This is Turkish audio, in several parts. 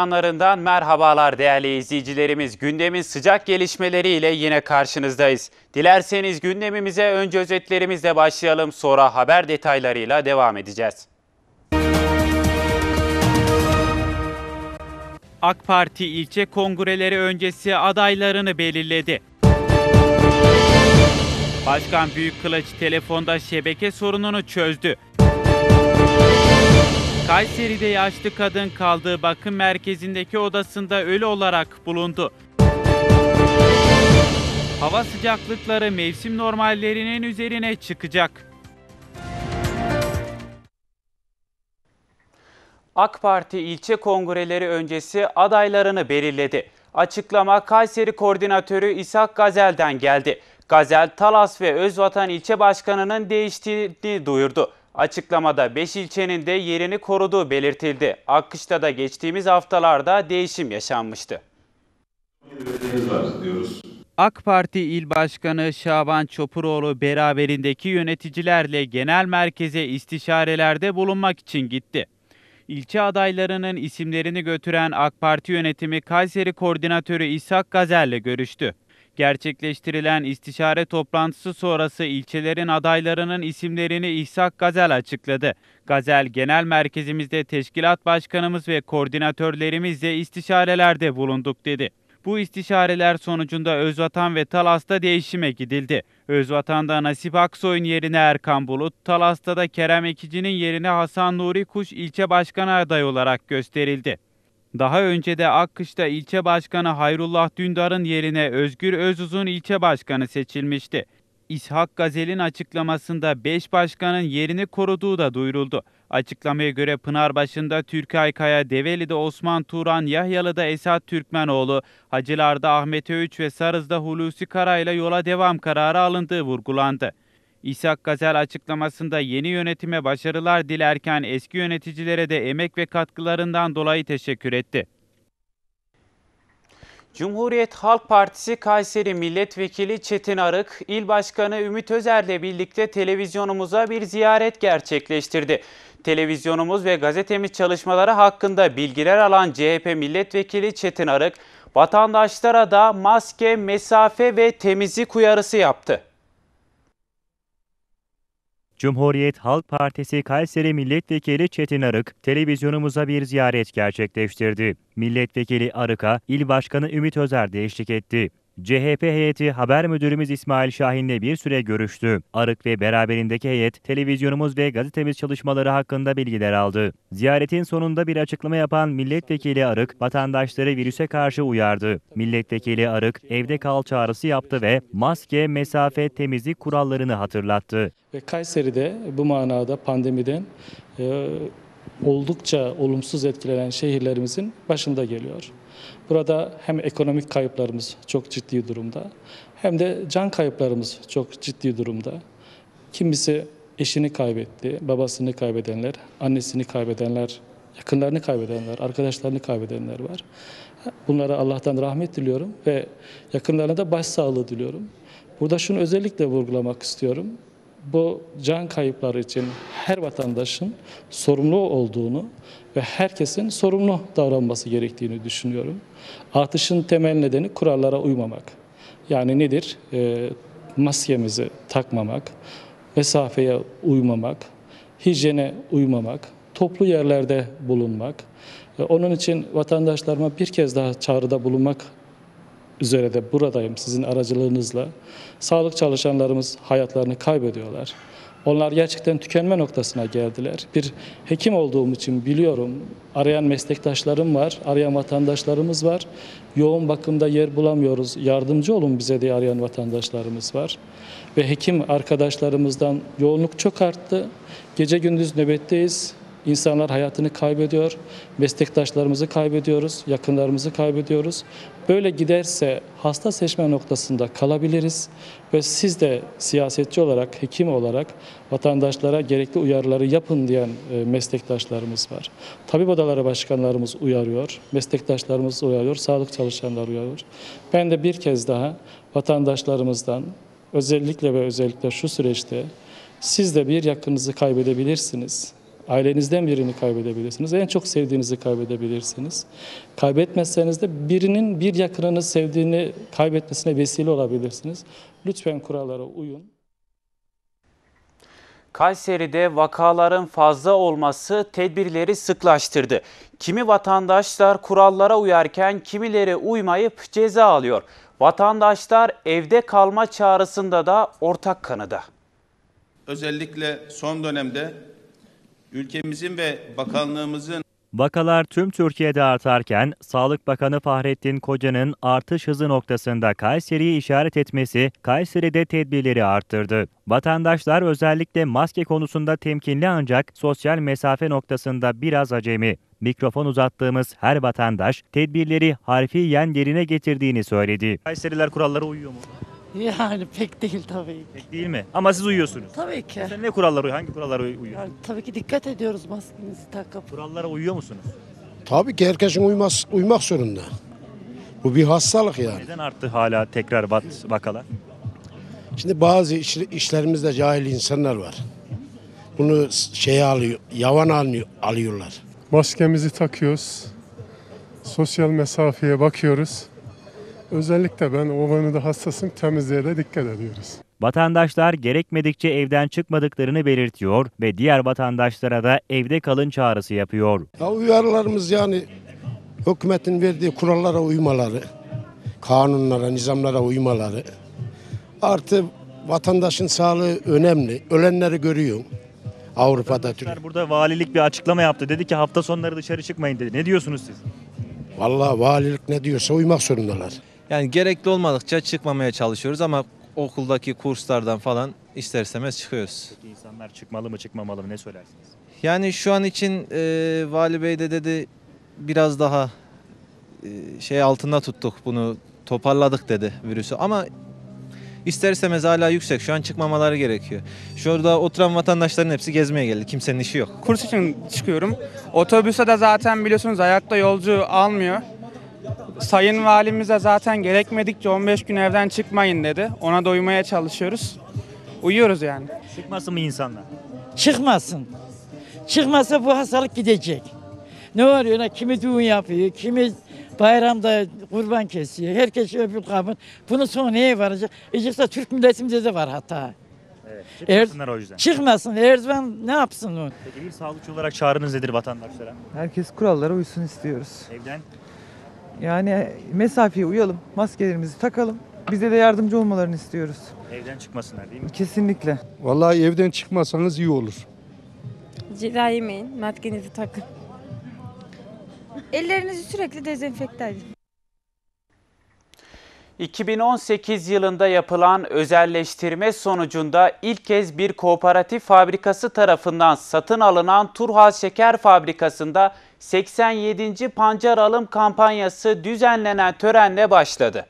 Ekranlarından merhabalar değerli izleyicilerimiz. Gündemin sıcak gelişmeleriyle yine karşınızdayız. Dilerseniz gündemimize önce özetlerimizle başlayalım, sonra haber detaylarıyla devam edeceğiz. AK Parti ilçe kongreleri öncesi adaylarını belirledi. Başkan Büyükkılıç telefonda şebeke sorununu çözdü. Kayseri'de yaşlı kadın kaldığı bakım merkezindeki odasında ölü olarak bulundu. Hava sıcaklıkları mevsim normallerinin üzerine çıkacak. AK Parti ilçe kongreleri öncesi adaylarını belirledi. Açıklama Kayseri Koordinatörü İshak Gazel'den geldi. Gazel, Talas ve Özvatan ilçe başkanının değiştiğini duyurdu. Açıklamada 5 ilçenin de yerini koruduğu belirtildi. Akkış'ta da geçtiğimiz haftalarda değişim yaşanmıştı. AK Parti İl Başkanı Şaban Çopuroğlu beraberindeki yöneticilerle genel merkeze istişarelerde bulunmak için gitti. İlçe adaylarının isimlerini götüren AK Parti yönetimi Kayseri Koordinatörü İshak Gazel'le görüştü. Gerçekleştirilen istişare toplantısı sonrası ilçelerin adaylarının isimlerini İshak Gazel açıkladı. Gazel, genel merkezimizde teşkilat başkanımız ve koordinatörlerimizle istişarelerde bulunduk dedi. Bu istişareler sonucunda Özvatan ve Talas'ta değişime gidildi. Özvatan'da Nasip Aksoy'un yerine Erkan Bulut, Talas'ta da Kerem Ekici'nin yerine Hasan Nuri Kuş ilçe başkanı adayı olarak gösterildi. Daha önce de Akkış'ta ilçe başkanı Hayrullah Dündar'ın yerine Özgür Özuzun ilçe başkanı seçilmişti. İshak Gazel'in açıklamasında 5 başkanın yerini koruduğu da duyuruldu. Açıklamaya göre Pınarbaşı'nda Türkay Kaya, Develi'de Osman Turan, Yahyalı'da Esat Türkmenoğlu, Hacılar'da Ahmet Öğüç ve Sarız'da Hulusi Kara ile yola devam kararı alındığı vurgulandı. İshak Gazel açıklamasında yeni yönetime başarılar dilerken eski yöneticilere de emek ve katkılarından dolayı teşekkür etti. Cumhuriyet Halk Partisi Kayseri Milletvekili Çetin Arık, İl Başkanı Ümit Özer'le birlikte televizyonumuza bir ziyaret gerçekleştirdi. Televizyonumuz ve gazetemiz çalışmaları hakkında bilgiler alan CHP Milletvekili Çetin Arık, vatandaşlara da maske, mesafe ve temizlik uyarısı yaptı. Cumhuriyet Halk Partisi Kayseri Milletvekili Çetin Arık, televizyonumuza bir ziyaret gerçekleştirdi. Milletvekili Arık'a İl Başkanı Ümit Özer de eşlik etti. CHP heyeti haber müdürümüz İsmail Şahin'le bir süre görüştü. Arık ve beraberindeki heyet televizyonumuz ve gazetemiz çalışmaları hakkında bilgiler aldı. Ziyaretin sonunda bir açıklama yapan Milletvekili Arık, vatandaşları virüse karşı uyardı. Milletvekili Arık evde kal çağrısı yaptı ve maske, mesafe, temizlik kurallarını hatırlattı. Ve Kayseri'de bu manada pandemiden oldukça olumsuz etkilenen şehirlerimizin başında geliyor. Burada hem ekonomik kayıplarımız çok ciddi durumda, hem de can kayıplarımız çok ciddi durumda. Kimisi eşini kaybetti, babasını kaybedenler, annesini kaybedenler, yakınlarını kaybedenler, arkadaşlarını kaybedenler var. Bunlara Allah'tan rahmet diliyorum ve yakınlarına da başsağlığı diliyorum. Burada şunu özellikle vurgulamak istiyorum. Bu can kayıpları için her vatandaşın sorumlu olduğunu ve herkesin sorumlu davranması gerektiğini düşünüyorum. Artışın temel nedeni kurallara uymamak. Yani nedir? Maskemizi takmamak, mesafeye uymamak, hijyene uymamak, toplu yerlerde bulunmak. Onun için vatandaşlarıma bir kez daha çağrıda bulunmak üzere de buradayım sizin aracılığınızla. Sağlık çalışanlarımız hayatlarını kaybediyorlar. Onlar gerçekten tükenme noktasına geldiler. Bir hekim olduğum için biliyorum. Arayan meslektaşlarım var, arayan vatandaşlarımız var. Yoğun bakımda yer bulamıyoruz, yardımcı olun bize diye arayan vatandaşlarımız var. Ve hekim arkadaşlarımızdan yoğunluk çok arttı. Gece gündüz nöbetteyiz. İnsanlar hayatını kaybediyor, meslektaşlarımızı kaybediyoruz, yakınlarımızı kaybediyoruz. Böyle giderse hasta seçme noktasında kalabiliriz ve siz de siyasetçi olarak, hekim olarak vatandaşlara gerekli uyarıları yapın diyen meslektaşlarımız var. Tabip odaları başkanlarımız uyarıyor, meslektaşlarımız uyarıyor, sağlık çalışanları uyarıyor. Ben de bir kez daha vatandaşlarımızdan özellikle şu süreçte siz de bir yakınınızı kaybedebilirsiniz. Ailenizden birini kaybedebilirsiniz. En çok sevdiğinizi kaybedebilirsiniz. Kaybetmezseniz de birinin bir yakınını sevdiğini kaybetmesine vesile olabilirsiniz. Lütfen kurallara uyun. Kayseri'de vakaların fazla olması tedbirleri sıklaştırdı. Kimi vatandaşlar kurallara uyarken kimileri uymayıp ceza alıyor. Vatandaşlar evde kalma çağrısında da ortak kanıda. Özellikle son dönemde ülkemizin ve bakanlığımızın Vakalar tüm Türkiye'de artarken Sağlık Bakanı Fahrettin Koca'nın artış hızı noktasında Kayseri'yi işaret etmesi Kayseri'de tedbirleri arttırdı. Vatandaşlar özellikle maske konusunda temkinli ancak sosyal mesafe noktasında biraz acemi. Mikrofon uzattığımız her vatandaş tedbirleri harfiyen yerine getirdiğini söyledi. Kayseriler kurallara uyuyor mu? Yani pek değil tabii. Pek değil mi? Ama siz uyuyorsunuz. Tabii ki. Sen ne kurallara uyuyor? Hangi kurallara uyuyor? Yani tabii ki dikkat ediyoruz maskenizi takıp. Kurallara uyuyor musunuz? Tabii ki herkesin uymak zorunda. Bu bir hastalık yani. Neden arttı hala tekrar vakalar? Şimdi bazı işlerimizde cahil insanlar var. Bunu yavan alıyorlar. Maskemizi takıyoruz. Sosyal mesafeye bakıyoruz. Özellikle ben o konuda hassasım, temizliğe de dikkat ediyoruz. Vatandaşlar gerekmedikçe evden çıkmadıklarını belirtiyor ve diğer vatandaşlara da evde kalın çağrısı yapıyor. Ya uyarılarımız yani hükümetin verdiği kurallara uymaları, kanunlara, nizamlara uymaları. Artı vatandaşın sağlığı önemli. Ölenleri görüyorum. Avrupa'da, Türkiye'de. Burada valilik bir açıklama yaptı. Dedi ki hafta sonları dışarı çıkmayın dedi. Ne diyorsunuz siz? Vallahi valilik ne diyorsa uymak zorundalar. Yani gerekli olmadıkça çıkmamaya çalışıyoruz ama okuldaki kurslardan falan ister istemez çıkıyoruz. Peki insanlar çıkmalı mı çıkmamalı mı ne söylersiniz? Yani şu an için Vali Bey de dedi biraz daha altında tuttuk bunu, toparladık dedi virüsü ama ister istemez hala yüksek. Şu an çıkmamaları gerekiyor. Şurada oturan vatandaşların hepsi gezmeye geldi. Kimsenin işi yok. Kurs için çıkıyorum. Otobüse de zaten biliyorsunuz ayakta yolcu almıyor. Sayın Valimiz de zaten gerekmedikçe 15 gün evden çıkmayın dedi. Ona da uymaya çalışıyoruz. Uyuyoruz yani. Çıkmasın mı insanlar? Çıkmasın. Çıkmasa bu hastalık gidecek. Ne oluyor? Kimi düğün yapıyor, kimi bayramda kurban kesiyor. Herkes öbür kabın. Bunun sonu neye varacak? Ecikse Türk milletimizde de var hata. Evet, çıkmasınlar o yüzden. Çıkmasın. Erdoğan ne yapsın onu? Peki bir sağlıkçı olarak çağrınız nedir vatandaşlara? Herkes kurallara uysun istiyoruz. Evden? Yani mesafeye uyalım, maskelerimizi takalım. Bize de yardımcı olmalarını istiyoruz. Evden çıkmasınlar değil mi? Kesinlikle. Vallahi evden çıkmasanız iyi olur. Ceza yemeyin, maskenizi takın. Ellerinizi sürekli dezenfekte edin. 2018 yılında yapılan özelleştirme sonucunda ilk kez bir kooperatif fabrikası tarafından satın alınan Turhal Şeker Fabrikası'nda 87. pancar alım kampanyası düzenlenen törenle başladı.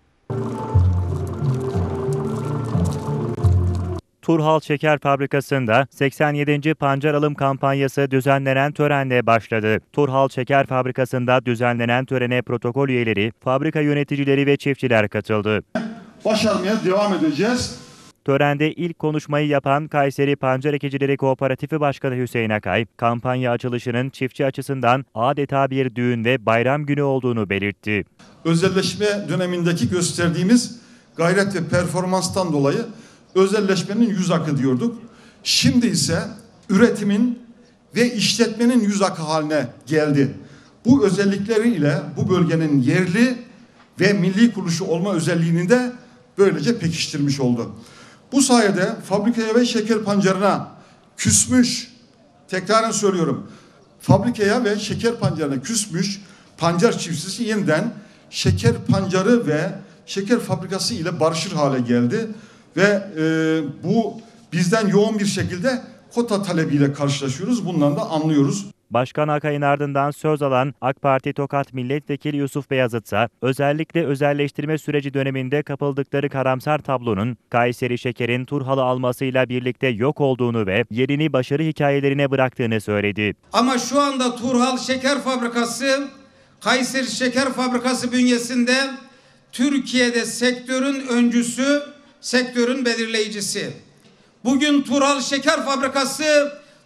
Turhal Şeker Fabrikası'nda 87. pancar alım kampanyası düzenlenen törenle başladı. Turhal Şeker Fabrikası'nda düzenlenen törene protokol üyeleri, fabrika yöneticileri ve çiftçiler katıldı. Başarmaya devam edeceğiz. Törende ilk konuşmayı yapan Kayseri Pancar Ekicileri Kooperatifi Başkanı Hüseyin Akay, kampanya açılışının çiftçi açısından adeta bir düğün ve bayram günü olduğunu belirtti. Özelleşme dönemindeki gösterdiğimiz gayret ve performanstan dolayı özelleşmenin yüz akı diyorduk. Şimdi ise üretimin ve işletmenin yüz akı haline geldi. Bu özellikleriyle bu bölgenin yerli ve milli kuruluşu olma özelliğini de böylece pekiştirmiş oldu. Bu sayede fabrikaya ve şeker pancarına küsmüş, tekraren söylüyorum, fabrikaya ve şeker pancarına küsmüş pancar çiftçisi yeniden şeker pancarı ve şeker fabrikası ile barışır hale geldi. Ve bu bizden yoğun bir şekilde kota talebiyle karşılaşıyoruz. Bundan da anlıyoruz. Başkan Akay'ın ardından söz alan AK Parti Tokat Milletvekili Yusuf Beyazıt ise özellikle özelleştirme süreci döneminde kapıldıkları karamsar tablonun Kayseri Şeker'in Turhal'ı almasıyla birlikte yok olduğunu ve yerini başarı hikayelerine bıraktığını söyledi. Ama şu anda Turhal Şeker Fabrikası, Kayseri Şeker Fabrikası bünyesinde Türkiye'de sektörün öncüsü, sektörün belirleyicisi. Bugün Turhal Şeker Fabrikası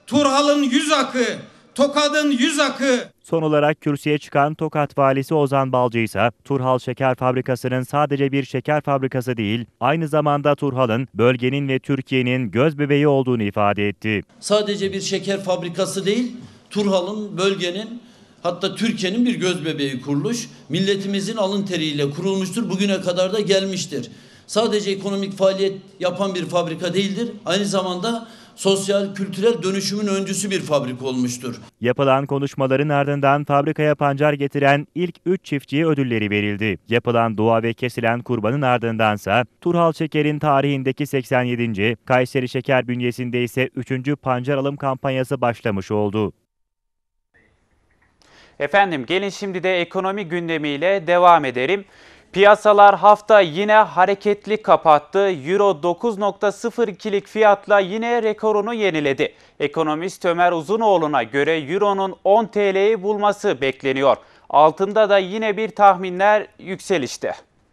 Turhal'ın 100 akı, Tokat'ın 100 akı. Son olarak kürsüye çıkan Tokat Valisi Ozan Balcı ise Turhal Şeker Fabrikası'nın sadece bir şeker fabrikası değil, aynı zamanda Turhal'ın bölgenin ve Türkiye'nin gözbebeği olduğunu ifade etti. Sadece bir şeker fabrikası değil, Turhal'ın, bölgenin, hatta Türkiye'nin bir gözbebeği kuruluş. Milletimizin alın teriyle kurulmuştur, bugüne kadar da gelmiştir. Sadece ekonomik faaliyet yapan bir fabrika değildir, aynı zamanda sosyal, kültürel dönüşümün öncüsü bir fabrika olmuştur. Yapılan konuşmaların ardından fabrikaya pancar getiren ilk 3 çiftçiye ödülleri verildi. Yapılan dua ve kesilen kurbanın ardındansa Turhal Şeker'in tarihindeki 87. Kayseri Şeker bünyesinde ise 3. pancar alım kampanyası başlamış oldu. Efendim gelin şimdi de ekonomi gündemiyle devam edelim. Piyasalar hafta yine hareketli kapattı. Euro 9.02'lik fiyatla yine rekorunu yeniledi. Ekonomist Ömer Uzunoğlu'na göre Euro'nun 10 TL'yi bulması bekleniyor. Altında da yine bir tahminler yükselişte.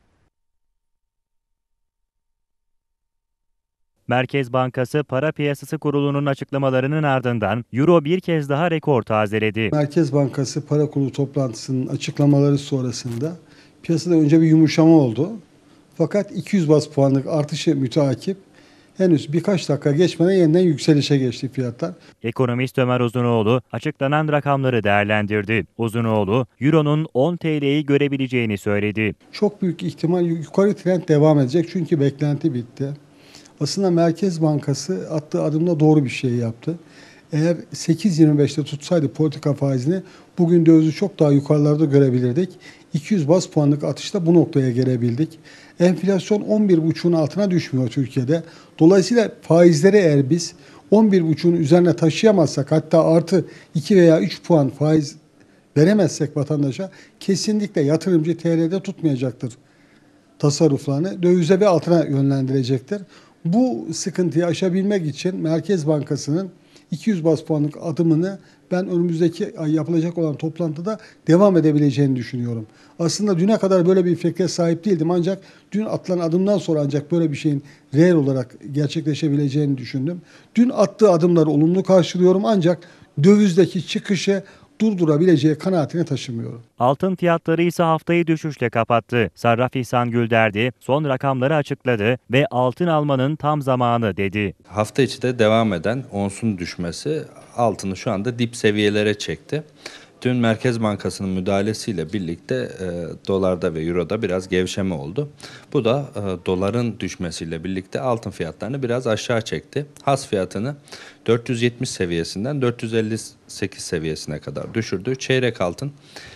Merkez Bankası Para Piyasası Kurulu'nun açıklamalarının ardından Euro bir kez daha rekor tazeledi. Merkez Bankası Para Kurulu toplantısının açıklamaları sonrasında piyasada önce bir yumuşama oldu. Fakat 200 baz puanlık artışı müteakip henüz birkaç dakika geçmeden yeniden yükselişe geçti fiyatlar. Ekonomist Ömer Uzunoğlu açıklanan rakamları değerlendirdi. Uzunoğlu, Euro'nun 10 TL'yi görebileceğini söyledi. Çok büyük ihtimal yukarı trend devam edecek çünkü beklenti bitti. Aslında Merkez Bankası attığı adımda doğru bir şey yaptı. Eğer 8.25'te tutsaydı politika faizini bugün dövizi çok daha yukarılarda görebilirdik. 200 baz puanlık atışta bu noktaya gelebildik. Enflasyon 11,5'un altına düşmüyor Türkiye'de. Dolayısıyla faizleri eğer biz 11,5'un üzerine taşıyamazsak, hatta artı 2 veya 3 puan faiz veremezsek vatandaşa, kesinlikle yatırımcı TL'de tutmayacaktır tasarruflarını, dövize ve altına yönlendirecektir. Bu sıkıntıyı aşabilmek için Merkez Bankası'nın 200 baz puanlık adımını ben önümüzdeki ay yapılacak olan toplantıda devam edebileceğini düşünüyorum. Aslında düne kadar böyle bir fikre sahip değildim, ancak dün atılan adımdan sonra ancak böyle bir şeyin reel olarak gerçekleşebileceğini düşündüm. Dün attığı adımları olumlu karşılıyorum, ancak dövizdeki çıkışı durdurabileceği kanaatini taşımıyorum. Altın fiyatları ise haftayı düşüşle kapattı. Sarraf İhsan Gülderdi son rakamları açıkladı ve altın almanın tam zamanı dedi. Hafta içi de devam eden onsun düşmesi altını şu anda dip seviyelere çekti. Dün Merkez Bankası'nın müdahalesiyle birlikte dolarda ve euroda biraz gevşeme oldu. Bu da doların düşmesiyle birlikte altın fiyatlarını biraz aşağı çekti. Has fiyatını 470 seviyesinden 458 seviyesine kadar düşürdü. Çeyrek altın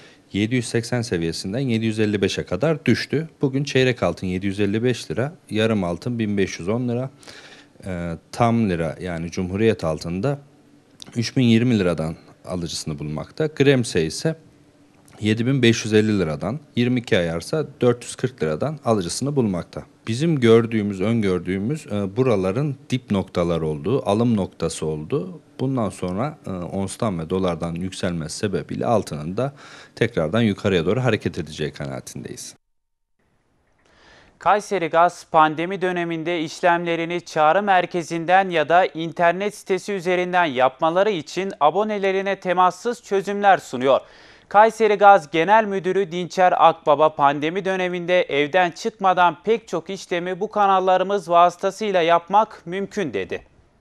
780 seviyesinden 755'e kadar düştü. Bugün çeyrek altın 755 lira, yarım altın 1510 lira, tam lira yani Cumhuriyet altında 3020 liradan alıcısını bulmakta. Gremse ise 7550 liradan, 22 ayarsa 440 liradan alıcısını bulmakta. Bizim öngördüğümüz buraların dip noktalar olduğu, alım noktası olduğu. Bundan sonra onstan ve dolardan yükselmesi sebebiyle altının da tekrardan yukarıya doğru hareket edeceği kanaatindeyiz. Kayseri Gaz pandemi döneminde işlemlerini çağrı merkezinden ya da internet sitesi üzerinden yapmaları için abonelerine temassız çözümler sunuyor. Kayseri Gaz Genel Müdürü Dinçer Akbaba pandemi döneminde evden çıkmadan pek çok işlemi bu kanallarımız vasıtasıyla yapmak mümkün dedi.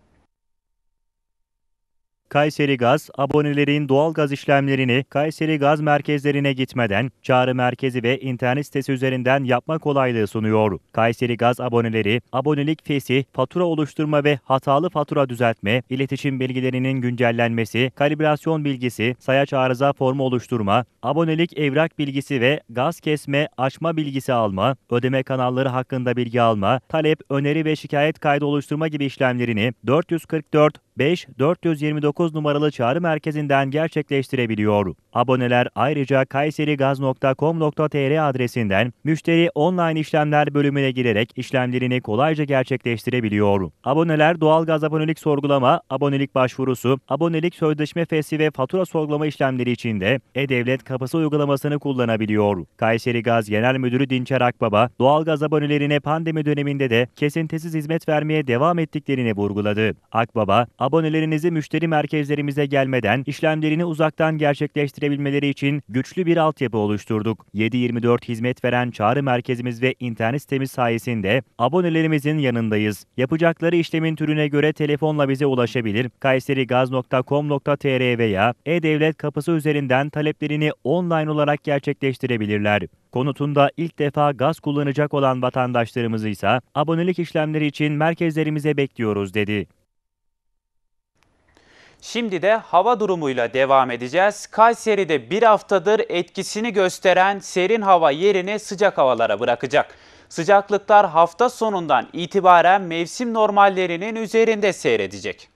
Kayseri Gaz, abonelerin doğalgaz işlemlerini Kayseri Gaz merkezlerine gitmeden çağrı merkezi ve internet sitesi üzerinden yapma kolaylığı sunuyor. Kayseri Gaz aboneleri, abonelik fesih, fatura oluşturma ve hatalı fatura düzeltme, iletişim bilgilerinin güncellenmesi, kalibrasyon bilgisi, sayaç arıza formu oluşturma, abonelik evrak bilgisi ve gaz kesme, açma bilgisi alma, ödeme kanalları hakkında bilgi alma, talep, öneri ve şikayet kaydı oluşturma gibi işlemlerini 444 5429 numaralı çağrı merkezinden gerçekleştirebiliyor. Aboneler ayrıca kayserigaz.com.tr adresinden müşteri online işlemler bölümüne girerek işlemlerini kolayca gerçekleştirebiliyor. Aboneler doğalgaz abonelik sorgulama, abonelik başvurusu, abonelik sözleşme fesli ve fatura sorgulama işlemleri için de E-Devlet Kapısı uygulamasını kullanabiliyor. Kayseri Gaz Genel Müdürü Dinçer Akbaba, doğalgaz abonelerine pandemi döneminde de kesintisiz hizmet vermeye devam ettiklerini vurguladı. Akbaba, Abonelerinizi müşteri merkezlerimize gelmeden işlemlerini uzaktan gerçekleştirebilmeleri için güçlü bir altyapı oluşturduk. 7/24 hizmet veren çağrı merkezimiz ve internet sitemiz sayesinde abonelerimizin yanındayız. Yapacakları işlemin türüne göre telefonla bize ulaşabilir, kayserigaz.com.tr veya E-Devlet kapısı üzerinden taleplerini online olarak gerçekleştirebilirler. Konutunda ilk defa gaz kullanacak olan vatandaşlarımızı ise abonelik işlemleri için merkezlerimize bekliyoruz dedi. Şimdi de hava durumuyla devam edeceğiz. Kayseri'de bir haftadır etkisini gösteren serin hava yerini sıcak havalara bırakacak. Sıcaklıklar hafta sonundan itibaren mevsim normallerinin üzerinde seyredecek.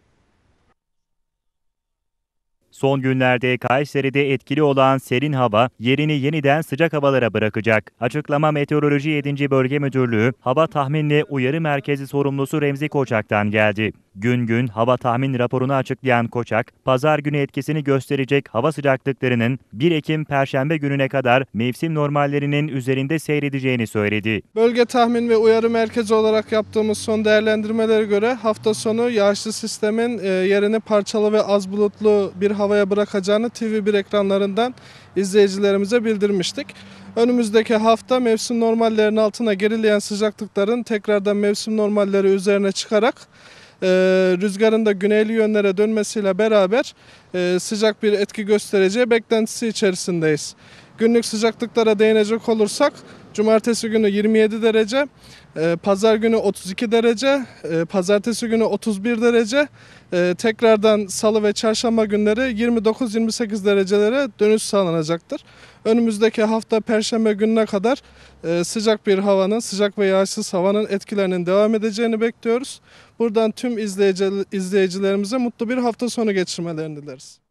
Son günlerde Kayseri'de etkili olan serin hava yerini yeniden sıcak havalara bırakacak. Açıklama Meteoroloji 7. Bölge Müdürlüğü Hava Tahminli Uyarı Merkezi sorumlusu Remzi Koçak'tan geldi. Gün gün hava tahmin raporunu açıklayan Koçak, pazar günü etkisini gösterecek hava sıcaklıklarının 1 Ekim Perşembe gününe kadar mevsim normallerinin üzerinde seyredeceğini söyledi. Bölge tahmin ve uyarı merkezi olarak yaptığımız son değerlendirmelere göre hafta sonu yağışlı sistemin yerini parçalı ve az bulutlu bir havaya bırakacağını TV1 ekranlarından izleyicilerimize bildirmiştik. Önümüzdeki hafta mevsim normallerinin altına gerileyen sıcaklıkların tekrardan mevsim normalleri üzerine çıkarak rüzgarın da güneyli yönlere dönmesiyle beraber sıcak bir etki göstereceği beklentisi içerisindeyiz. Günlük sıcaklıklara değinecek olursak cumartesi günü 27 derece, pazar günü 32 derece, pazartesi günü 31 derece, tekrardan salı ve çarşamba günleri 29-28 derecelere dönüş sağlanacaktır. Önümüzdeki hafta perşembe gününe kadar sıcak bir havanın, sıcak ve yağışsız havanın etkilerinin devam edeceğini bekliyoruz. Buradan tüm izleyicilerimize mutlu bir hafta sonu geçirmelerini dileriz.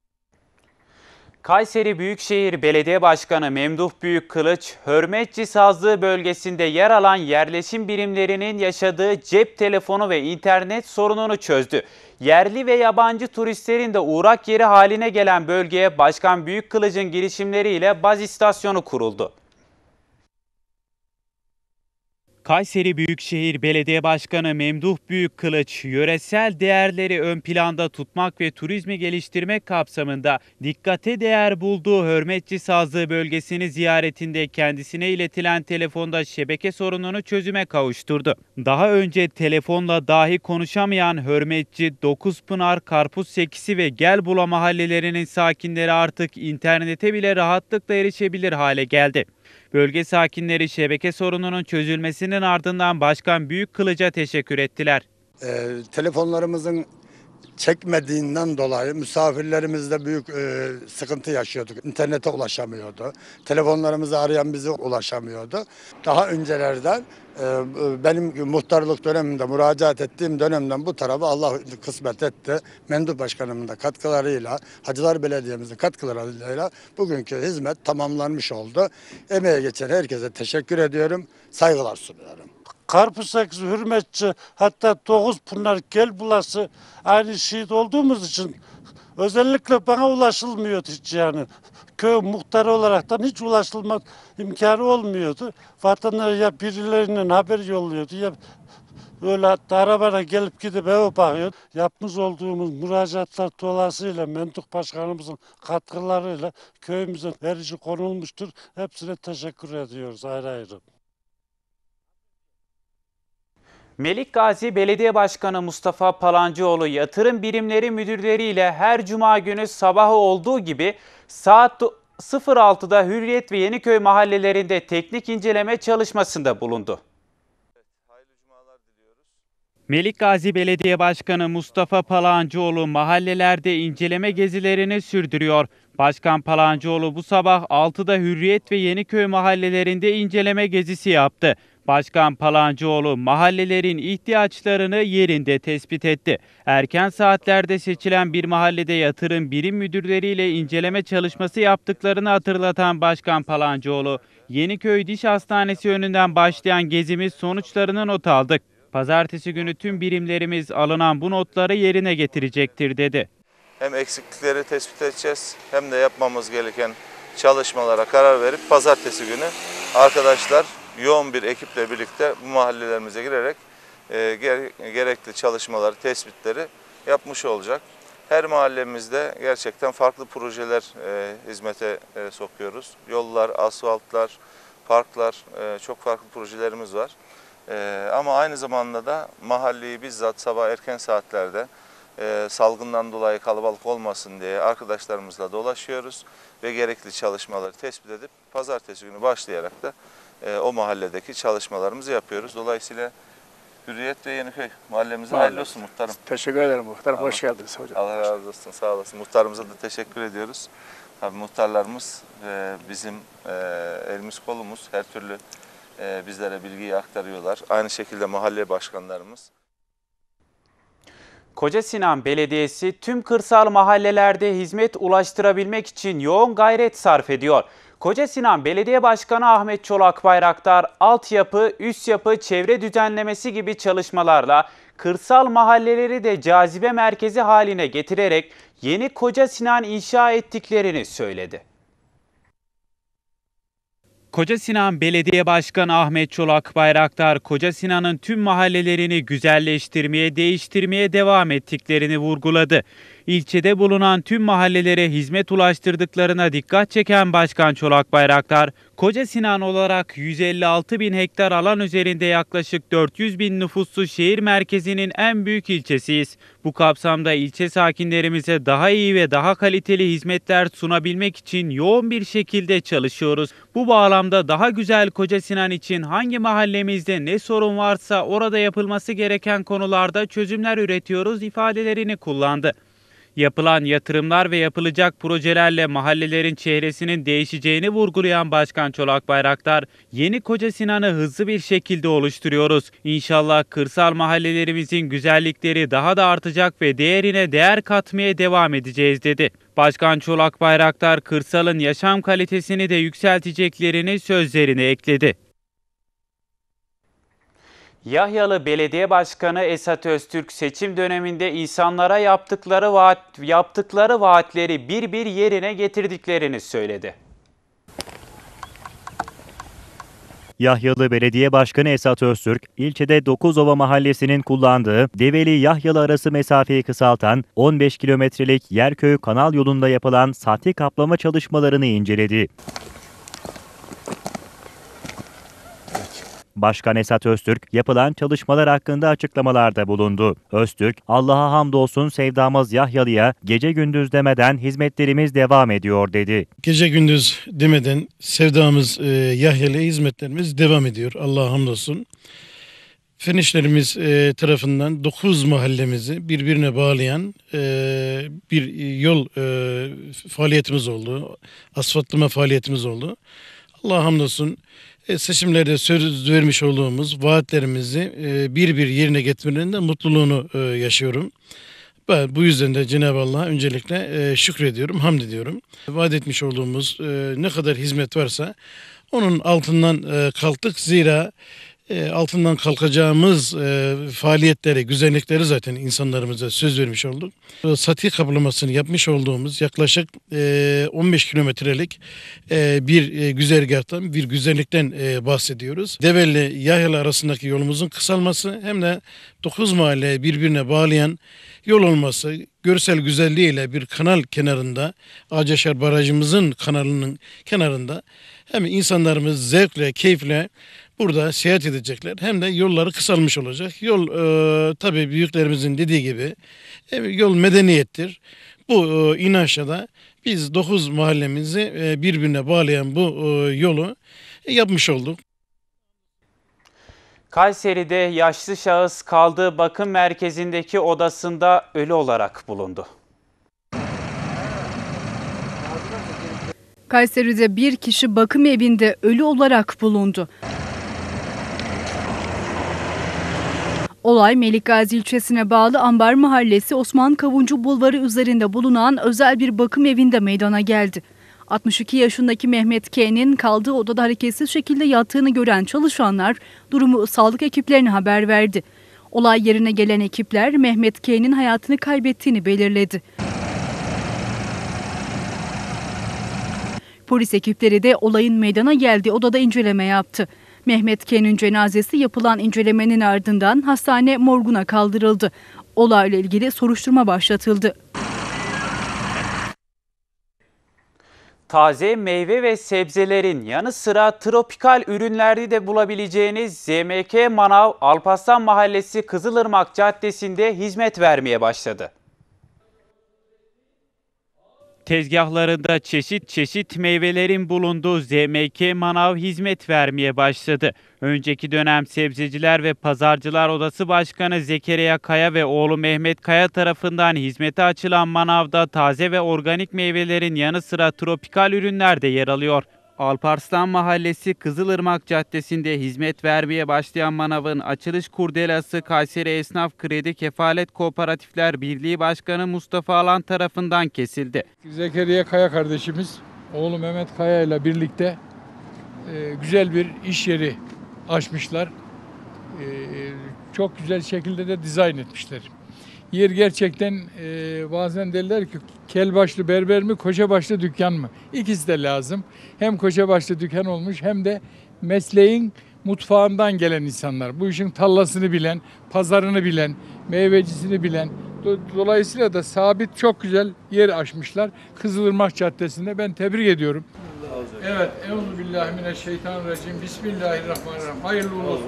Kayseri Büyükşehir Belediye Başkanı Memduh Büyükkılıç, Hörmetçi Sazlığı bölgesinde yer alan yerleşim birimlerinin yaşadığı cep telefonu ve internet sorununu çözdü. Yerli ve yabancı turistlerin de uğrak yeri haline gelen bölgeye Başkan Büyükkılıç'ın girişimleriyle baz istasyonu kuruldu. Kayseri Büyükşehir Belediye Başkanı Memduh Büyükkılıç, yöresel değerleri ön planda tutmak ve turizmi geliştirmek kapsamında dikkate değer bulduğu Hörmetçi Sazlığı bölgesini ziyaretinde kendisine iletilen telefonda şebeke sorununu çözüme kavuşturdu. Daha önce telefonla dahi konuşamayan Hörmetçi, Dokuzpınar, Karpuzsekisi ve Gelbula mahallelerinin sakinleri artık internete bile rahatlıkla erişebilir hale geldi. Bölge sakinleri şebeke sorununun çözülmesinin ardından Başkan Büyükkılıç'a teşekkür ettiler. Telefonlarımızın çekmediğinden dolayı misafirlerimizde büyük sıkıntı yaşıyorduk. İnternete ulaşamıyordu. Telefonlarımızı arayan bize ulaşamıyordu. Daha öncelerden benim muhtarlık döneminde müracaat ettiğim dönemden bu tarafa Allah kısmet etti. Memduh Başkanımın da katkılarıyla, Hacılar Belediye'mizin katkılarıyla bugünkü hizmet tamamlanmış oldu. Emeğe geçen herkese teşekkür ediyorum, saygılar sunuyorum. Karpuzsekisi, Hürmetçi, hatta Dokuzpınar, Gelbulası aynı şehit olduğumuz için özellikle bana ulaşılmıyordu hiç yani. Köy muhtarı olaraktan hiç ulaşılma imkanı olmuyordu. Vatandaş ya birilerinden haber yolluyordu ya öyle hatta arabana gelip gidip eve bakıyordu. Yapmış olduğumuz müracaatlar dolayısıyla Memduh Başkanımızın katkılarıyla köyümüzün verici konulmuştur. Hepsine teşekkür ediyoruz ayrı ayrı. Melikgazi Belediye Başkanı Mustafa Palancıoğlu yatırım birimleri müdürleriyle her cuma günü sabahı olduğu gibi saat 06'da Hürriyet ve Yeniköy mahallelerinde teknik inceleme çalışmasında bulundu. Melikgazi Belediye Başkanı Mustafa Palancıoğlu mahallelerde inceleme gezilerini sürdürüyor. Başkan Palancıoğlu bu sabah 6'da Hürriyet ve Yeniköy mahallelerinde inceleme gezisi yaptı. Başkan Palancıoğlu mahallelerin ihtiyaçlarını yerinde tespit etti. Erken saatlerde seçilen bir mahallede yatırım birim müdürleriyle inceleme çalışması yaptıklarını hatırlatan Başkan Palancıoğlu, Yeniköy Diş Hastanesi önünden başlayan gezimiz sonuçlarını not aldık. Pazartesi günü tüm birimlerimiz alınan bu notları yerine getirecektir dedi. Hem eksiklikleri tespit edeceğiz hem de yapmamız gereken çalışmalara karar verip pazartesi günü arkadaşlar yoğun bir ekiple birlikte bu mahallelerimize girerek gerekli çalışmaları, tespitleri yapmış olacak. Her mahallemizde gerçekten farklı projeler hizmete sokuyoruz. Yollar, asfaltlar, parklar, çok farklı projelerimiz var. Ama aynı zamanda da mahalleyi bizzat sabah erken saatlerde salgından dolayı kalabalık olmasın diye arkadaşlarımızla dolaşıyoruz ve gerekli çalışmaları tespit edip pazartesi günü başlayarak da o mahalledeki çalışmalarımızı yapıyoruz. Dolayısıyla Hürriyet ve Yeniköy mahallemize hayırlı olsun muhtarım. Teşekkür ederim muhtarım. Hoş geldiniz hocam. Allah razı olsun, sağ olasın. Muhtarımıza da teşekkür ediyoruz. Tabii muhtarlarımız bizim elimiz kolumuz, her türlü bizlere bilgiyi aktarıyorlar. Aynı şekilde mahalle başkanlarımız. Kocasinan Belediyesi tüm kırsal mahallelerde hizmet ulaştırabilmek için yoğun gayret sarf ediyor. Kocasinan Belediye Başkanı Ahmet Çolak Bayraktar, altyapı, üst yapı, çevre düzenlemesi gibi çalışmalarla kırsal mahalleleri de cazibe merkezi haline getirerek yeni Kocasinan inşa ettiklerini söyledi. Kocasinan Belediye Başkanı Ahmet Çolak Bayraktar, Kocasinan'ın tüm mahallelerini güzelleştirmeye, değiştirmeye devam ettiklerini vurguladı. İlçede bulunan tüm mahallelere hizmet ulaştırdıklarına dikkat çeken Başkan Çolak Bayraktar, Kocasinan olarak 156 bin hektar alan üzerinde yaklaşık 400 bin nüfuslu şehir merkezinin en büyük ilçesiyiz. Bu kapsamda ilçe sakinlerimize daha iyi ve daha kaliteli hizmetler sunabilmek için yoğun bir şekilde çalışıyoruz. Bu bağlamda daha güzel Kocasinan için hangi mahallemizde ne sorun varsa orada yapılması gereken konularda çözümler üretiyoruz ifadelerini kullandı. Yapılan yatırımlar ve yapılacak projelerle mahallelerin çehresinin değişeceğini vurgulayan Başkan Çolak Bayraktar, yeni Kocasinan'ı hızlı bir şekilde oluşturuyoruz. İnşallah kırsal mahallelerimizin güzellikleri daha da artacak ve değerine değer katmaya devam edeceğiz dedi. Başkan Çolak Bayraktar, kırsalın yaşam kalitesini de yükselteceklerini sözlerine ekledi. Yahyalı Belediye Başkanı Esat Öztürk seçim döneminde insanlara yaptıkları vaatleri bir bir yerine getirdiklerini söyledi. Yahyalı Belediye Başkanı Esat Öztürk, ilçede Dokuzova Mahallesi'nin kullandığı Develi-Yahyalı arası mesafeyi kısaltan 15 kilometrelik Yerköy kanal yolunda yapılan sahte kaplama çalışmalarını inceledi. Başkan Esat Öztürk yapılan çalışmalar hakkında açıklamalarda bulundu. Öztürk, Allah'a hamdolsun sevdamız Yahyalı'ya gece gündüz demeden hizmetlerimiz devam ediyor dedi. Gece gündüz demeden sevdamız Yahyalı'ya hizmetlerimiz devam ediyor. Allah'a hamdolsun. Fen işlerimiz tarafından 9 mahallemizi birbirine bağlayan bir yol faaliyetimiz oldu. Asfaltlama faaliyetimiz oldu. Allah'a hamdolsun. Seçimlerde söz vermiş olduğumuz vaatlerimizi bir bir yerine getirmenin mutluluğunu yaşıyorum. Ben bu yüzden de Cenab-ı Allah'a öncelikle şükrediyorum, hamd ediyorum. Vaat etmiş olduğumuz ne kadar hizmet varsa onun altından kalktık. Zira altından kalkacağımız faaliyetleri, güzellikleri zaten insanlarımıza söz vermiş olduk. Sati kaplamasını yapmış olduğumuz yaklaşık 15 kilometrelik bir güzergahtan, bir güzellikten bahsediyoruz. Develi Yahyalı arasındaki yolumuzun kısalması hem de 9 mahalleyi birbirine bağlayan yol olması, görsel güzelliğiyle bir kanal kenarında, Ağacaşar Barajımızın kanalının kenarında hem insanlarımız zevkle, keyifle burada seyahat edecekler. Hem de yolları kısalmış olacak. Yol tabii büyüklerimizin dediği gibi yol medeniyettir. Bu inançla da biz 9 mahallemizi birbirine bağlayan bu yolu yapmış olduk. Kayseri'de yaşlı şahıs kaldığı bakım merkezindeki odasında ölü olarak bulundu. Kayseri'de bir kişi bakım evinde ölü olarak bulundu. Olay Melikgazi ilçesine bağlı Ambar Mahallesi Osman Kavuncu Bulvarı üzerinde bulunan özel bir bakım evinde meydana geldi. 62 yaşındaki Mehmet K'nin kaldığı odada hareketsiz şekilde yattığını gören çalışanlar durumu sağlık ekiplerine haber verdi. Olay yerine gelen ekipler Mehmet K'nin hayatını kaybettiğini belirledi. Polis ekipleri de olayın meydana geldiği odada inceleme yaptı. Mehmet K'nin cenazesi yapılan incelemenin ardından hastane morguna kaldırıldı. Olayla ilgili soruşturma başlatıldı. Taze meyve ve sebzelerin yanı sıra tropikal ürünleri de bulabileceğiniz ZMK Manav Alparslan Mahallesi Kızılırmak Caddesi'nde hizmet vermeye başladı. Tezgahlarında çeşit çeşit meyvelerin bulunduğu ZMK Manav hizmet vermeye başladı. Önceki dönem Sebzeciler ve Pazarcılar Odası Başkanı Zekeriya Kaya ve oğlu Mehmet Kaya tarafından hizmete açılan manavda taze ve organik meyvelerin yanı sıra tropikal ürünler de yer alıyor. Alparslan Mahallesi Kızılırmak Caddesi'nde hizmet vermeye başlayan manavın açılış kurdelası Kayseri Esnaf Kredi Kefalet Kooperatifler Birliği Başkanı Mustafa Alan tarafından kesildi. Zekeriya Kaya kardeşimiz, oğlu Mehmet Kaya ile birlikte güzel bir iş yeri açmışlar. Çok güzel şekilde de dizayn etmişler. Yer gerçekten bazen derler ki kel başlı berber mi, koşa başlı dükkan mı? İkisi de lazım. Hem koşa başlı dükkan olmuş hem de mesleğin mutfağından gelen insanlar. Bu işin tallasını bilen, pazarını bilen, meyvecisini bilen. Dolayısıyla da sabit çok güzel yer açmışlar. Kızılırmak Caddesi'nde ben tebrik ediyorum. Evet, Euzubillahimineşşeytanirracim. Bismillahirrahmanirrahim. Hayırlı olsun.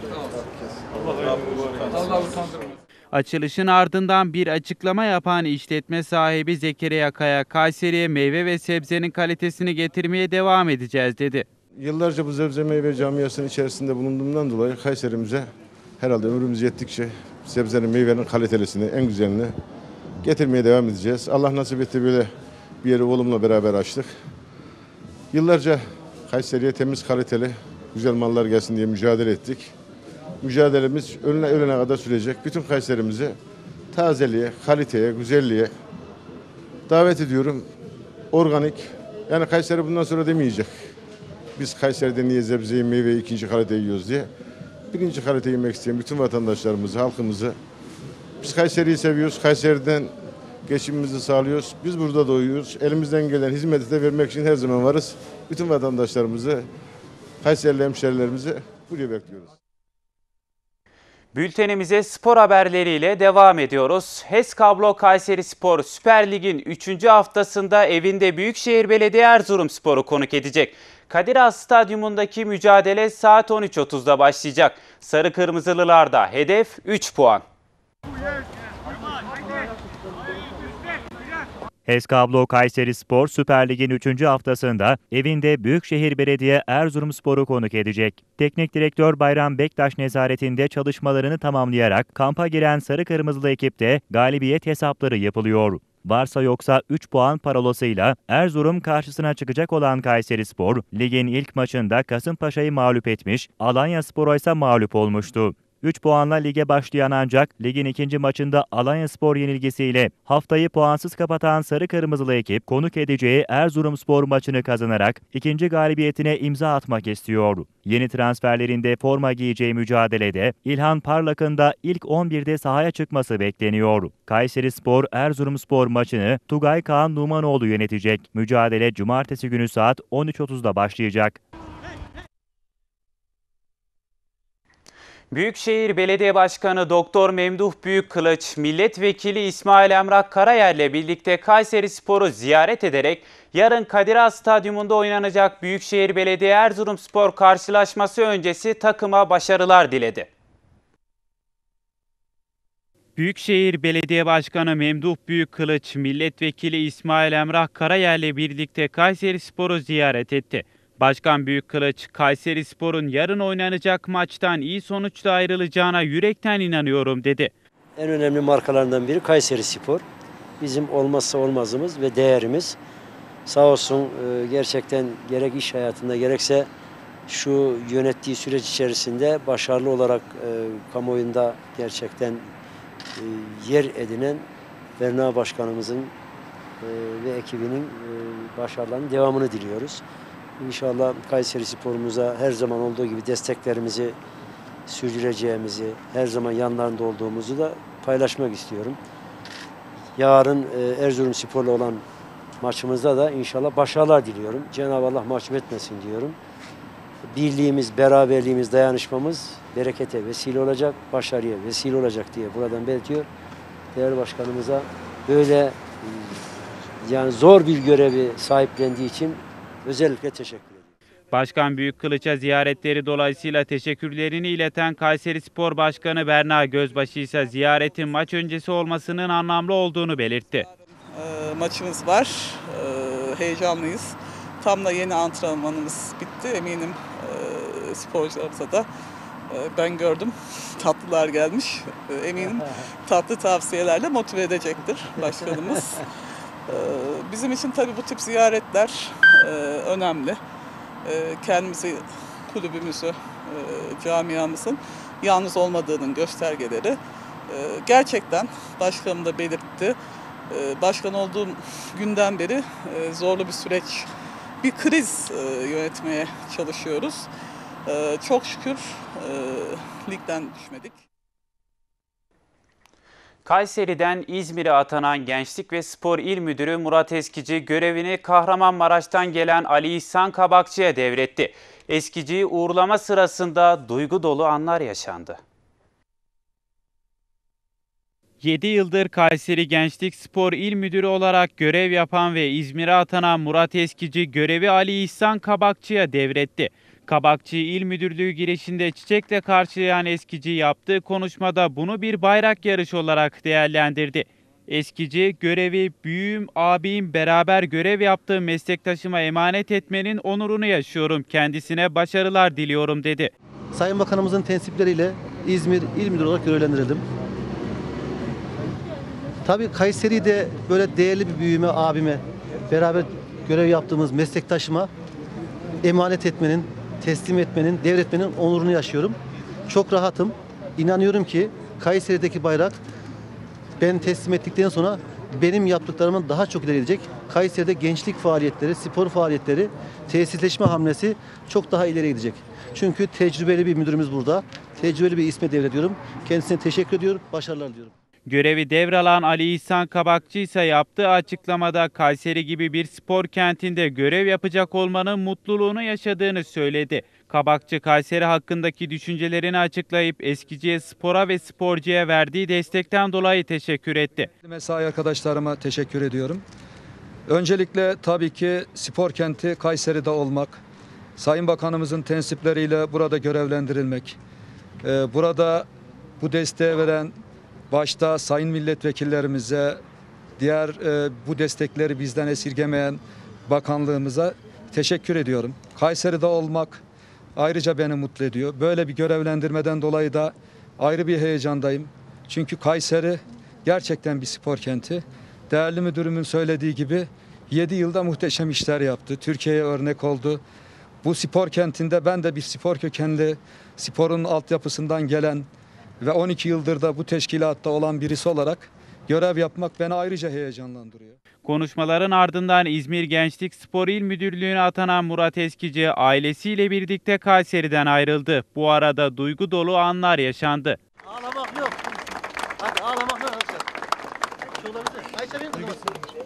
Allah utandırmasın. Açılışın ardından bir açıklama yapan işletme sahibi Zekeriya Kaya, Kayseri'ye meyve ve sebzenin kalitesini getirmeye devam edeceğiz dedi. Yıllarca bu sebze meyve camiasının içerisinde bulunduğumdan dolayı Kayserimize herhalde ömrümüz yettikçe sebzenin meyvenin kalitelisini, en güzelini getirmeye devam edeceğiz. Allah nasip etti, böyle bir yeri oğlumla beraber açtık. Yıllarca Kayseri'ye temiz, kaliteli, güzel mallar gelsin diye mücadele ettik. Mücadelemiz ölene kadar sürecek. Bütün Kayserimizi tazeliğe, kaliteye, güzelliğe davet ediyorum. Organik, yani Kayseri bundan sonra demeyecek. Biz Kayseri'de niye sebzeyi, meyveyi, ikinci kaliteyi yiyoruz diye. Birinci kaliteyi yemek isteyen bütün vatandaşlarımızı, halkımızı, biz Kayseri'yi seviyoruz. Kayseri'den geçimimizi sağlıyoruz. Biz burada doyuyoruz. Elimizden gelen hizmeti de vermek için her zaman varız. Bütün vatandaşlarımızı, Kayserili hemşerilerimizi buraya bekliyoruz. Bültenimize spor haberleriyle devam ediyoruz. HES Kablo Kayserispor Süper Lig'in 3. haftasında evinde Büyükşehir Belediye Erzurumspor'u konuk edecek. Kadir Has Stadyumundaki mücadele saat 13.30'da başlayacak. Sarı Kırmızılılarda hedef 3 puan. HES Kablo Kayserispor Süper Lig'in 3. haftasında evinde Büyükşehir Belediye Erzurumspor'u konuk edecek. Teknik direktör Bayram Bektaş nezaretinde çalışmalarını tamamlayarak kampa giren Sarı Kırmızılı ekipte galibiyet hesapları yapılıyor. Varsa yoksa 3 puan parolasıyla Erzurum karşısına çıkacak olan Kayserispor, ligin ilk maçında Kasımpaşa'yı mağlup etmiş, Alanyaspor'a ise mağlup olmuştu. 3 puanla lige başlayan ancak ligin ikinci maçında Alanyaspor yenilgisiyle haftayı puansız kapatan Sarı Kırmızılı ekip konuk edeceği Erzurumspor maçını kazanarak ikinci galibiyetine imza atmak istiyor. Yeni transferlerinde forma giyeceği mücadelede İlhan Parlak'ın da ilk 11'de sahaya çıkması bekleniyor. Kayserispor Erzurumspor maçını Tugay Kaan Numanoğlu yönetecek. Mücadele cumartesi günü saat 13.30'da başlayacak. Büyükşehir Belediye Başkanı Doktor Memduh Büyükkılıç, Milletvekili İsmail Emrah Karayer'le birlikte Kayserispor'u ziyaret ederek yarın Kadir Has Stadyumunda oynanacak Büyükşehir Belediye Erzurumspor karşılaşması öncesi takıma başarılar diledi. Büyükşehir Belediye Başkanı Memduh Büyükkılıç, Milletvekili İsmail Emrah Karayer'le birlikte Kayserispor'u ziyaret etti. Başkan Büyükkılıç, Kayserispor'un yarın oynanacak maçtan iyi sonuçla ayrılacağına yürekten inanıyorum dedi. En önemli markalarından biri Kayserispor. Bizim olmazsa olmazımız ve değerimiz. Sağ olsun gerçekten gerek iş hayatında gerekse şu yönettiği süreç içerisinde başarılı olarak kamuoyunda gerçekten yer edinen Berna Başkanımızın ve ekibinin başarılarının devamını diliyoruz. İnşallah Kayserispor'umuza her zaman olduğu gibi desteklerimizi sürdüreceğimizi, her zaman yanlarında olduğumuzu da paylaşmak istiyorum. Yarın Erzurumspor'la olan maçımızda da inşallah başarılar diliyorum. Cenab-ı Allah mahcup etmesin diyorum. Birliğimiz, beraberliğimiz, dayanışmamız berekete vesile olacak, başarıya vesile olacak diye buradan belirtiyor. değerli başkanımıza böyle yani zor bir görevi sahiplendiği için özellikle teşekkür ederim. Başkan Büyükkılıç'a ziyaretleri dolayısıyla teşekkürlerini ileten Kayserispor Başkanı Berna Gözbaşı ise ziyaretin maç öncesi olmasının anlamlı olduğunu belirtti. Maçımız var, heyecanlıyız. Tam da yeni antrenmanımız bitti. Eminim sporcularımıza da ben gördüm. Tatlılar gelmiş. Eminim tatlı tavsiyelerle motive edecektir başkanımız. Bizim için tabii bu tip ziyaretler önemli. Kendimizi, kulübümüzü, camiamızın yalnız olmadığının göstergeleri. Gerçekten başkanım da belirtti. Başkan olduğum günden beri zorlu bir süreç, bir kriz yönetmeye çalışıyoruz. Çok şükür ligden düşmedik. Kayseri'den İzmir'e atanan Gençlik ve Spor İl Müdürü Murat Eskici görevini Kahramanmaraş'tan gelen Ali İhsan Kabakçı'ya devretti. Eskici'yi uğurlama sırasında duygu dolu anlar yaşandı. 7 yıldır Kayseri Gençlik Spor İl Müdürü olarak görev yapan ve İzmir'e atanan Murat Eskici görevi Ali İhsan Kabakçı'ya devretti. Kabakçı'yı İl Müdürlüğü girişinde çiçekle karşılayan Eskici yaptığı konuşmada bunu bir bayrak yarışı olarak değerlendirdi. Eskici, görevi büyüğüm, abim beraber görev yaptığım meslektaşıma emanet etmenin onurunu yaşıyorum. Kendisine başarılar diliyorum dedi. Sayın Bakanımızın tensipleriyle İzmir İl Müdürü olarak görevlendirildim. Tabii Kayseri'de böyle değerli bir büyüğüme, abime, beraber görev yaptığımız meslektaşıma emanet etmenin, teslim etmenin, devretmenin onurunu yaşıyorum. Çok rahatım. İnanıyorum ki Kayseri'deki bayrak ben teslim ettikten sonra benim yaptıklarımın daha çok ileri gidecek. Kayseri'de gençlik faaliyetleri, spor faaliyetleri, tesisleşme hamlesi çok daha ileri gidecek. Çünkü tecrübeli bir müdürümüz burada. Tecrübeli bir isme devrediyorum. Kendisine teşekkür ediyorum. Başarılar diliyorum. Görevi devralan Ali İhsan Kabakçı ise yaptığı açıklamada Kayseri gibi bir spor kentinde görev yapacak olmanın mutluluğunu yaşadığını söyledi. Kabakçı Kayseri hakkındaki düşüncelerini açıklayıp Eskici'ye, spora ve sporcuya verdiği destekten dolayı teşekkür etti. Mesai arkadaşlarıma teşekkür ediyorum. Öncelikle tabii ki spor kenti Kayseri'de olmak, Sayın Bakanımızın tensipleriyle burada görevlendirilmek, burada bu desteği veren başta sayın milletvekillerimize, diğer bu destekleri bizden esirgemeyen bakanlığımıza teşekkür ediyorum. Kayseri'de olmak ayrıca beni mutlu ediyor. Böyle bir görevlendirmeden dolayı da ayrı bir heyecandayım. Çünkü Kayseri gerçekten bir spor kenti. Değerli müdürümün söylediği gibi 7 yılda muhteşem işler yaptı. Türkiye'ye örnek oldu. Bu spor kentinde ben de bir spor kökenli, sporun altyapısından gelen ve 12 yıldır da bu teşkilatta olan birisi olarak görev yapmak beni ayrıca heyecanlandırıyor. Konuşmaların ardından İzmir Gençlik Spor İl Müdürlüğü'ne atanan Murat Eskici ailesiyle birlikte Kayseri'den ayrıldı. Bu arada duygu dolu anlar yaşandı. Ağlamak yok. Hadi ağlamak yok. Kayseri'nin kızı.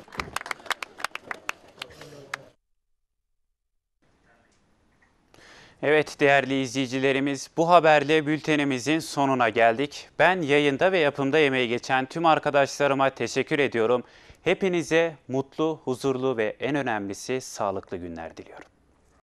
Evet değerli izleyicilerimiz, bu haberle bültenimizin sonuna geldik. Ben yayında ve yapımda emeği geçen tüm arkadaşlarıma teşekkür ediyorum. Hepinize mutlu, huzurlu ve en önemlisi sağlıklı günler diliyorum.